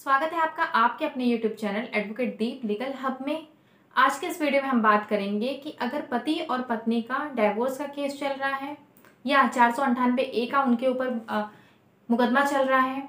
स्वागत है आपका आपके अपने YouTube channel advocate Deep legal hub में। आज के इस वीडियो में हम बात करेंगे कि अगर पति और पत्नी का डाइवोर्स का केस चल रहा है या 498A का उनके ऊपर मुकदमा चल रहा है,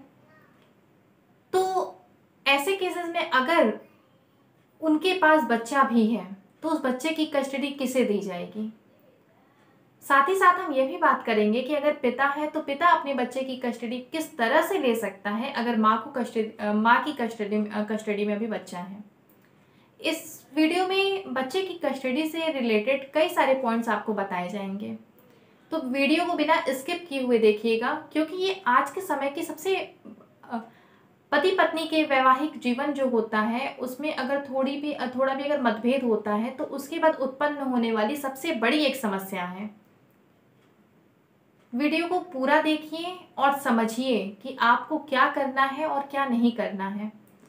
तो ऐसे केसेस में अगर उनके पास बच्चा भी है तो उस बच्चे की कस्टडी किसे दी जाएगी। साथ ही साथ हम ये भी बात करेंगे कि अगर पिता है तो पिता अपने बच्चे की कस्टडी किस तरह से ले सकता है अगर माँ की कस्टडी में भी बच्चा है। इस वीडियो में बच्चे की कस्टडी से रिलेटेड कई सारे पॉइंट्स आपको बताए जाएंगे, तो वीडियो को बिना स्किप किए हुए देखिएगा, क्योंकि ये आज के समय की सबसे पति पत्नी के वैवाहिक जीवन जो होता है उसमें अगर थोड़ा भी अगर मतभेद होता है तो उसके बाद उत्पन्न होने वाली सबसे बड़ी एक समस्या है। वीडियो को पूरा देखिए और समझिए कि आपको क्या करना है और क्या नहीं करना है।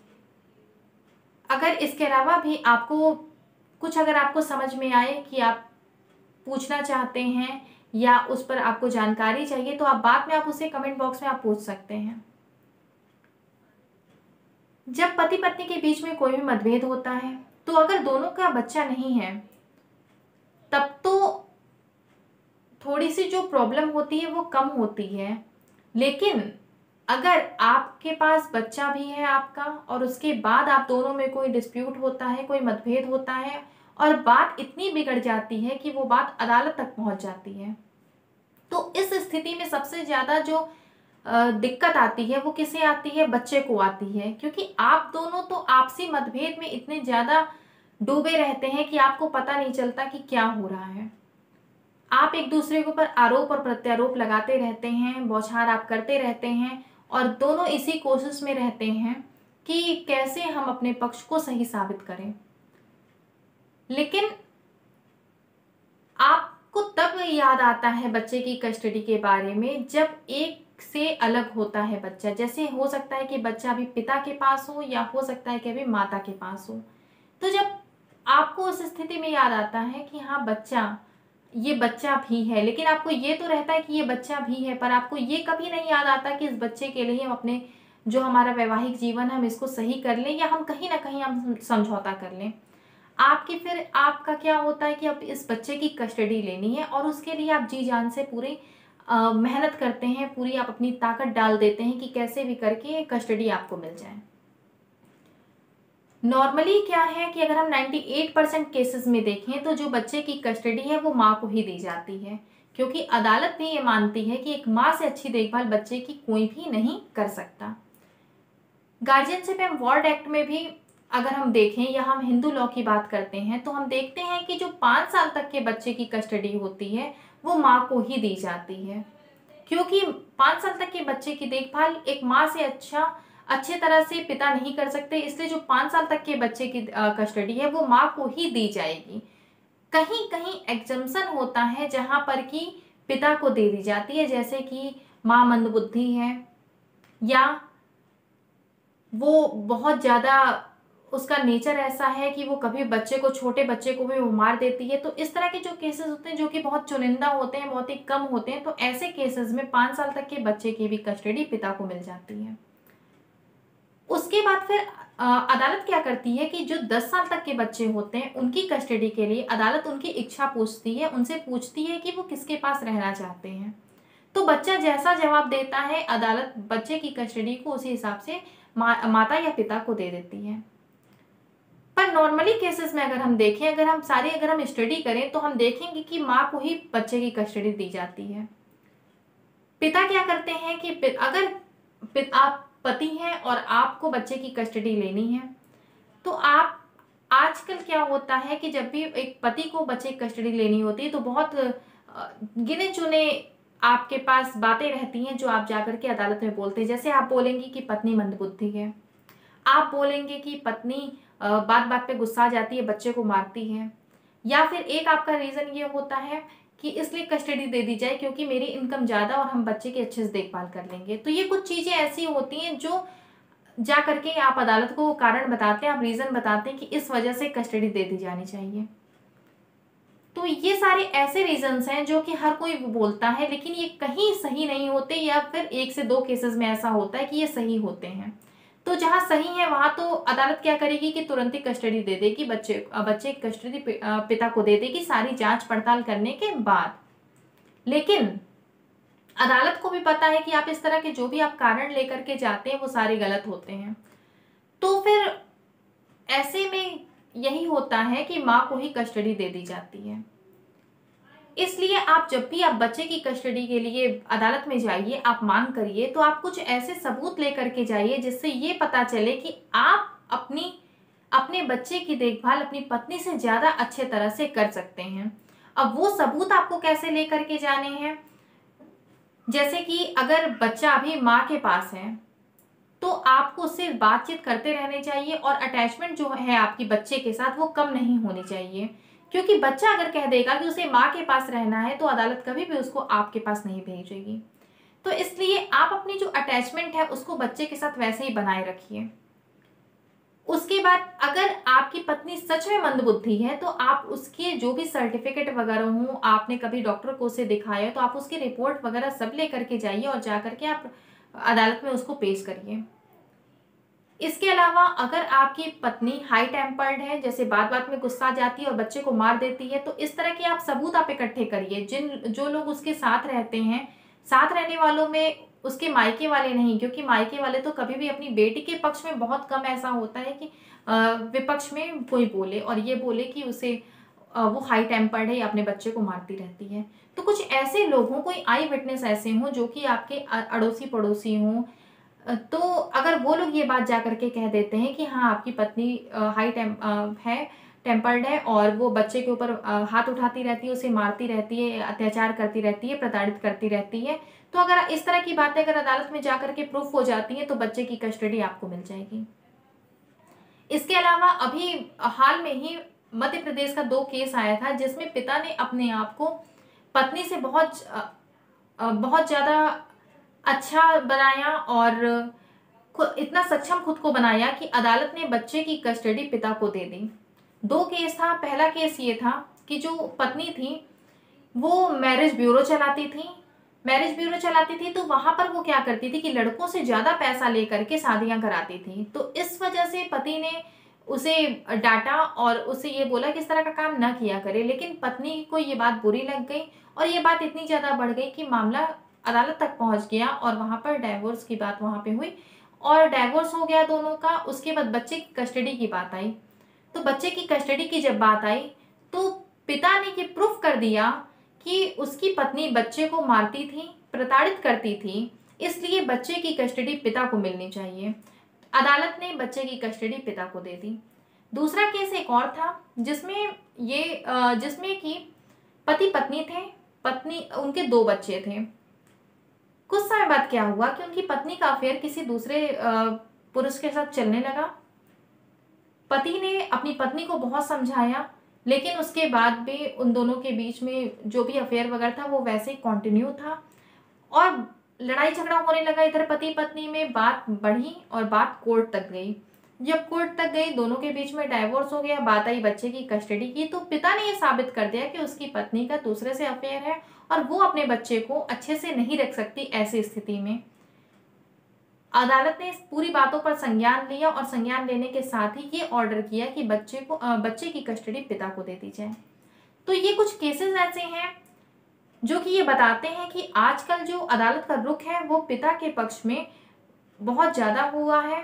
अगर इसके अलावा भी अगर आपको समझ में आए कि आप पूछना चाहते हैं या उस पर आपको जानकारी चाहिए तो बाद में आप उसे कमेंट बॉक्स में आप पूछ सकते हैं। जब पति पत्नी के बीच में कोई भी मतभेद होता है तो अगर दोनों का बच्चा नहीं है तब तो थोड़ी सी जो प्रॉब्लम होती है वो कम होती है, लेकिन अगर आपके पास बच्चा भी है आपका और उसके बाद आप दोनों में कोई डिस्प्यूट होता है, कोई मतभेद होता है और बात इतनी बिगड़ जाती है कि वो बात अदालत तक पहुंच जाती है, तो इस स्थिति में सबसे ज़्यादा जो दिक्कत आती है वो किसे आती है? बच्चे को आती है, क्योंकि आप दोनों तो आपसी मतभेद में इतने ज़्यादा डूबे रहते हैं कि आपको पता नहीं चलता कि क्या हो रहा है। आप एक दूसरे के ऊपर आरोप और प्रत्यारोप लगाते रहते हैं, बौछार आप करते रहते हैं और दोनों इसी कोशिश में रहते हैं कि कैसे हम अपने पक्ष को सही साबित करें। लेकिन आपको तब याद आता है बच्चे की कस्टडी के बारे में जब एक से अलग होता है बच्चा। जैसे हो सकता है कि बच्चा अभी पिता के पास हो या हो सकता है कि अभी माता के पास हो, तो जब आपको उस स्थिति में याद आता है कि हाँ ये बच्चा भी है, लेकिन आपको ये तो रहता है कि ये बच्चा भी है, पर आपको ये कभी नहीं याद आता कि इस बच्चे के लिए हम अपने जो हमारा वैवाहिक जीवन है हम इसको सही कर लें या हम कहीं ना कहीं हम समझौता कर लें। फिर आपका क्या होता है कि अब इस बच्चे की कस्टडी लेनी है और उसके लिए आप जी जान से पूरी मेहनत करते हैं, पूरी आप अपनी ताकत डाल देते हैं कि कैसे भी करके कस्टडी आपको मिल जाए। नॉर्मली क्या है कि अगर हम 98% केसेस में देखें तो जो बच्चे की कस्टडी है वो माँ को ही दी जाती है, क्योंकि अदालत भी ये मानती है कि एक माँ से अच्छी देखभाल बच्चे की कोई भी नहीं कर सकता। गार्जियनशिप एंड वार्ड एक्ट में भी अगर हम देखें या हम हिंदू लॉ की बात करते हैं तो हम देखते हैं कि जो 5 साल तक के बच्चे की कस्टडी होती है वो माँ को ही दी जाती है, क्योंकि 5 साल तक के बच्चे की देखभाल एक माँ से अच्छे तरह से पिता नहीं कर सकते, इसलिए जो 5 साल तक के बच्चे की कस्टडी है वो माँ को ही दी जाएगी। कहीं कहीं एग्जम्पशन होता है जहां पर कि पिता को दे दी जाती है, जैसे कि माँ मंदबुद्धि है या वो बहुत ज़्यादा उसका नेचर ऐसा है कि वो कभी छोटे बच्चे को भी वो मार देती है। तो इस तरह के जो केसेस होते हैं जो कि बहुत चुनिंदा होते हैं, बहुत ही कम होते हैं, तो ऐसे केसेस में 5 साल तक के बच्चे की भी कस्टडी पिता को मिल जाती है। उसके बाद फिर अदालत क्या करती है कि जो 10 साल तक के बच्चे होते हैं उनकी कस्टडी के लिए अदालत उनकी इच्छा पूछती है, उनसे पूछती है कि वो किसके पास रहना चाहते हैं। तो बच्चा जैसा जवाब देता है अदालत बच्चे की कस्टडी को उसी हिसाब से माता या पिता को दे देती है। पर नॉर्मली केसेस में अगर हम देखें, अगर हम स्टडी करें तो हम देखेंगे कि माँ को ही बच्चे की कस्टडी दी जाती है। पिता क्या करते हैं कि अगर आप पति हैं और आपको बच्चे की कस्टडी लेनी है तो आप आजकल क्या होता है कि जब भी एक पति को बच्चे की कस्टडी लेनी होती है तो बहुत गिने चुने आपके पास बातें रहती हैं जो आप जाकर के अदालत में बोलते हैं। जैसे आप बोलेंगे कि पत्नी मंदबुद्धि है, आप बोलेंगे कि पत्नी बात बात पे गुस्सा जाती है, बच्चे को मारती है, या फिर एक आपका रीज़न ये होता है कि इसलिए कस्टडी दे दी जाए क्योंकि मेरी इनकम ज़्यादा और हम बच्चे की अच्छे से देखभाल कर लेंगे। तो ये कुछ चीज़ें ऐसी होती हैं जो जा करके आप अदालत को कारण बताते हैं, आप रीज़न बताते हैं कि इस वजह से कस्टडी दे दी जानी चाहिए। तो ये सारे ऐसे रीजंस हैं जो कि हर कोई बोलता है, लेकिन ये कहीं सही नहीं होते या फिर 1 से 2 केसेस में ऐसा होता है कि ये सही होते हैं। तो जहाँ सही है वहां तो अदालत क्या करेगी कि तुरंत ही कस्टडी दे देगी, बच्चे की कस्टडी पिता को दे देगी सारी जांच पड़ताल करने के बाद। लेकिन अदालत को भी पता है कि आप इस तरह के जो भी आप कारण लेकर के जाते हैं वो सारे गलत होते हैं। तो फिर ऐसे में यही होता है कि माँ को ही कस्टडी दे दी जाती है। इसलिए आप जब भी आप बच्चे की कस्टडी के लिए अदालत में जाइए, आप मांग करिए, तो आप कुछ ऐसे सबूत लेकर के जाइए जिससे ये पता चले कि आप अपने बच्चे की देखभाल अपनी पत्नी से ज्यादा अच्छे तरह से कर सकते हैं। अब वो सबूत आपको कैसे लेकर के जाने हैं, जैसे कि अगर बच्चा अभी माँ के पास है तो आपको उससे बातचीत करते रहने चाहिए और अटैचमेंट जो है आपकी बच्चे के साथ वो कम नहीं होनी चाहिए, क्योंकि बच्चा अगर कह देगा कि उसे माँ के पास रहना है तो अदालत कभी भी उसको आपके पास नहीं भेजेगी। तो इसलिए आप अपनी जो अटैचमेंट है उसको बच्चे के साथ वैसे ही बनाए रखिए। उसके बाद अगर आपकी पत्नी सच में मंदबुद्धि है तो आप उसके जो भी सर्टिफिकेट वगैरह हो, आपने कभी डॉक्टर को उसे दिखाया तो आप उसकी रिपोर्ट वगैरह सब लेकर के जाइए और जा करके आप अदालत में उसको पेश करिए। इसके अलावा अगर आपकी पत्नी हाई टेम्पर्ड है, जैसे बात बात में गुस्सा आ जाती है और बच्चे को मार देती है, तो इस तरह के आप सबूत आप इकट्ठे करिए। जो लोग उसके साथ रहते हैं, साथ रहने वालों में उसके मायके वाले नहीं, क्योंकि मायके वाले तो कभी भी अपनी बेटी के पक्ष में बहुत कम ऐसा होता है कि विपक्ष में कोई बोले और ये बोले कि उसे वो हाई टेम्पर्ड है या अपने बच्चे को मारती रहती है। तो कुछ ऐसे लोग हों, कोई आई विटनेस ऐसे हों जो कि आपके अड़ोसी पड़ोसी हों, तो अगर वो लोग ये बात जा करके कह देते हैं कि हाँ आपकी पत्नी टेम्पर्ड है और वो बच्चे के ऊपर हाथ उठाती रहती है, उसे मारती रहती है, अत्याचार करती रहती है, प्रताड़ित करती रहती है, तो अगर इस तरह की बातें अगर अदालत में जा करके प्रूफ हो जाती है तो बच्चे की कस्टडी आपको मिल जाएगी। इसके अलावा अभी हाल में ही मध्य प्रदेश का 2 केस आया था जिसमें पिता ने अपने आप को पत्नी से बहुत ज्यादा अच्छा बनाया और इतना सक्षम खुद को बनाया कि अदालत ने बच्चे की कस्टडी पिता को दे दी। 2 केस था। पहला केस ये था कि जो पत्नी थी वो मैरिज ब्यूरो चलाती थी, तो वहां पर वो क्या करती थी कि लड़कों से ज्यादा पैसा लेकर के शादियां कराती थी। तो इस वजह से पति ने उसे डांटा और उसे ये बोला कि इस तरह का काम ना किया करे, लेकिन पत्नी को ये बात बुरी लग गई और ये बात इतनी ज्यादा बढ़ गई कि मामला अदालत तक पहुंच गया और वहां पर डाइवोर्स की बात वहां पे हुई और डाइवोर्स हो गया दोनों का। उसके बाद बच्चे की कस्टडी की बात आई, तो बच्चे की कस्टडी की जब बात आई तो पिता ने ये प्रूफ कर दिया कि उसकी पत्नी बच्चे को मारती थी, प्रताड़ित करती थी, इसलिए बच्चे की कस्टडी पिता को मिलनी चाहिए। अदालत ने बच्चे की कस्टडी पिता को दे दी। दूसरा केस एक और था जिसमें कि पति पत्नी थे, उनके 2 बच्चे थे। कुछ समय बाद क्या हुआ कि उनकी पत्नी का अफेयर किसी दूसरे पुरुष के साथ चलने लगा। पति ने अपनी पत्नी को बहुत समझाया, लेकिन उसके बाद भी उन दोनों के बीच में जो भी अफेयर वगैरह था वो वैसे ही कंटिन्यू था और लड़ाई झगड़ा होने लगा। इधर पति पत्नी में बात बढ़ी और बात कोर्ट तक गई। जब कोर्ट तक गई, दोनों के बीच में डाइवोर्स हो गया, बात आई बच्चे की कस्टडी की, तो पिता ने यह साबित कर दिया कि उसकी पत्नी का दूसरे से अफेयर है और वो अपने बच्चे को अच्छे से नहीं रख सकती। ऐसी स्थिति में अदालत ने इस पूरी बातों पर संज्ञान लिया और संज्ञान लेने के साथ ही ये ऑर्डर किया कि बच्चे की कस्टडी पिता को दे दी जाए। तो ये कुछ केसेस ऐसे हैं जो कि ये बताते हैं कि आजकल जो अदालत का रुख है वो पिता के पक्ष में बहुत ज्यादा हुआ है।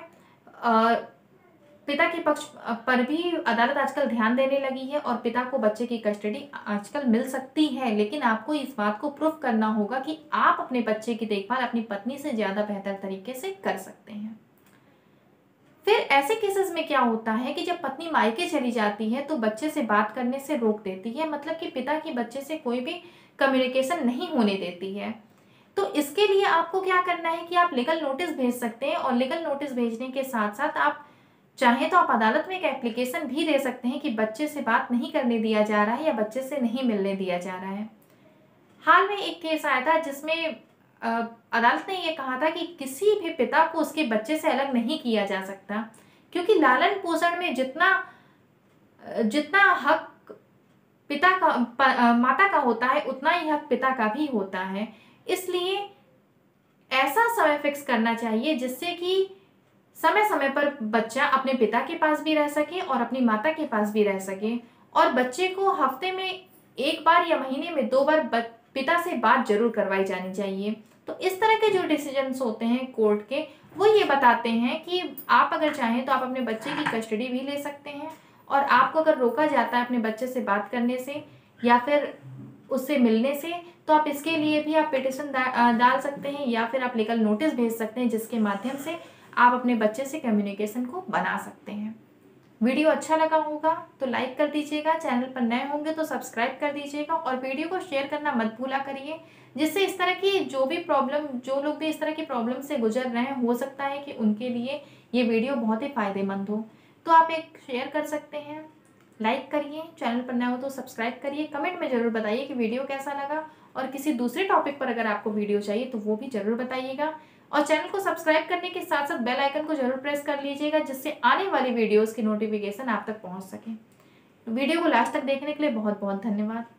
पिता के पक्ष पर भी अदालत आजकल ध्यान देने लगी है और पिता को बच्चे की कस्टडी आजकल मिल सकती है, लेकिन आपको इस बात को प्रूफ करना होगा कि आप अपने बच्चे की देखभाल अपनी पत्नी से ज्यादा बेहतर तरीके से कर सकते हैं। फिर ऐसे केसेस में क्या होता है कि जब पत्नी मायके चली जाती है तो बच्चे से बात करने से रोक देती है, मतलब कि पिता की बच्चे से कोई भी कम्युनिकेशन नहीं होने देती है। तो इसके लिए आपको क्या करना है कि आप लीगल नोटिस भेज सकते हैं और लीगल नोटिस भेजने के साथ साथ आप चाहे तो आप अदालत में एक एप्लीकेशन भी दे सकते हैं कि बच्चे से बात नहीं करने दिया जा रहा है या बच्चे से नहीं मिलने दिया जा रहा है। हाल में एक केस आया था जिसमें अदालत ने यह कहा था कि किसी भी पिता को उसके बच्चे से अलग नहीं किया जा सकता, क्योंकि लालन पोषण में जितना हक माता का होता है उतना ही हक पिता का भी होता है। इसलिए ऐसा समय फिक्स करना चाहिए जिससे कि समय समय पर बच्चा अपने पिता के पास भी रह सके और अपनी माता के पास भी रह सके, और बच्चे को हफ्ते में 1 बार या महीने में 2 बार पिता से बात जरूर करवाई जानी चाहिए। तो इस तरह के जो डिसीजंस होते हैं कोर्ट के, वो ये बताते हैं कि आप अगर चाहें तो आप अपने बच्चे की कस्टडी भी ले सकते हैं, और आपको अगर रोका जाता है अपने बच्चे से बात करने से या फिर उससे मिलने से, तो आप इसके लिए भी आप पिटिशन डाल सकते हैं, या फिर आप लीगल नोटिस भेज सकते हैं, जिसके माध्यम से आप अपने बच्चे से कम्युनिकेशन को बना सकते हैं। वीडियो अच्छा लगा होगा तो लाइक कर दीजिएगा, चैनल पर नए होंगे तो सब्सक्राइब कर दीजिएगा, और वीडियो को शेयर करना मत भूला करिए, जिससे इस तरह की जो लोग भी इस तरह की प्रॉब्लम से गुजर रहे हैं, हो सकता है कि उनके लिए ये वीडियो बहुत ही फायदेमंद हो। तो आप एक शेयर कर सकते हैं, लाइक करिए, चैनल पर नए हो तो सब्सक्राइब करिए, कमेंट में ज़रूर बताइए कि वीडियो कैसा लगा, और किसी दूसरे टॉपिक पर अगर आपको वीडियो चाहिए तो वो भी ज़रूर बताइएगा। और चैनल को सब्सक्राइब करने के साथ साथ बेल आइकन को जरूर प्रेस कर लीजिएगा, जिससे आने वाली वीडियोस की नोटिफिकेशन आप तक पहुंच सके। वीडियो को लास्ट तक देखने के लिए बहुत बहुत धन्यवाद।